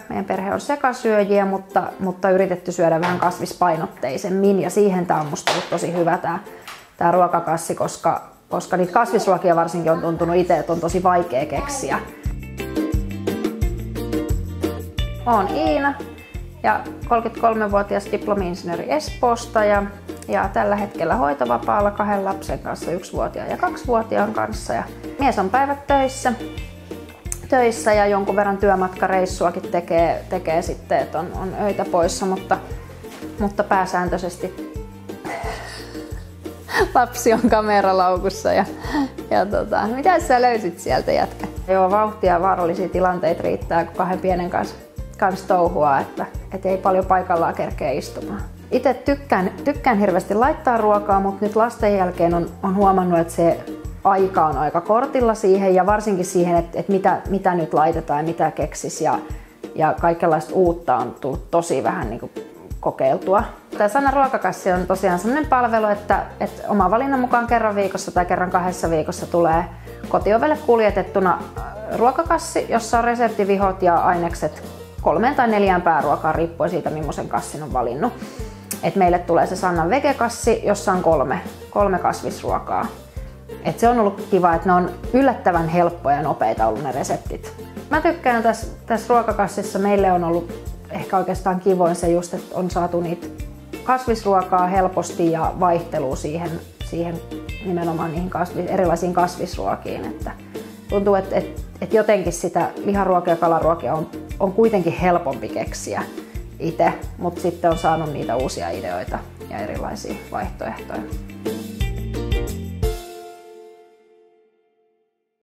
Meidän perhe on sekasyöjiä, mutta yritetty syödä vähän kasvispainotteisemmin. Ja siihen tää on musta ollut tosi hyvä tää ruokakassi, koska niitä kasvisruokia varsinkin on tuntunut itse, että on tosi vaikea keksiä. Oon Iina ja 33-vuotias diplomi-insinööri Espoosta ja tällä hetkellä hoitovapaalla 2 lapsen kanssa, 1-vuotiaan ja 2-vuotiaan kanssa. Ja mies on päivät töissä ja jonkun verran työmatkareissuakin tekee sitten, että on öitä poissa, mutta pääsääntöisesti lapsi on kameralaukussa ja mitä sä löysit sieltä, jätkä? Joo, vauhtia ja vaarallisia tilanteita riittää, kun 2 pienen kanssa touhua, että ei paljon paikallaan kerkeä istumaan. Itse tykkään hirveästi laittaa ruokaa, mutta nyt lasten jälkeen on huomannut, että se aika on aika kortilla siihen ja varsinkin siihen, että mitä nyt laitetaan ja mitä keksis ja kaikenlaista uutta on tullut tosi vähän niin kuin kokeiltua. Tämä Sanna ruokakassi on tosiaan sellainen palvelu, että oman valinnan mukaan kerran viikossa tai kerran 2 viikossa tulee kotiovelle kuljetettuna ruokakassi, jossa on reseptivihot ja ainekset 3 tai 4 pääruokaan riippuen siitä, millaisen kassin on valinnut. Et meille tulee se Sannan vegekassi, jossa on 3 kasvisruokaa. Et se on ollut kiva, että ne on yllättävän helppoja ja nopeita ollut ne reseptit. Mä tykkään tässä ruokakassissa, meille on ollut ehkä oikeastaan kivoin se just, että on saatu niitä kasvisruokaa helposti ja vaihtelua siihen nimenomaan niihin erilaisiin kasvisruokiin. Että tuntuu, että jotenkin sitä liharuokia ja kalaruokia on kuitenkin helpompi keksiä itse, mutta sitten on saanut niitä uusia ideoita ja erilaisia vaihtoehtoja.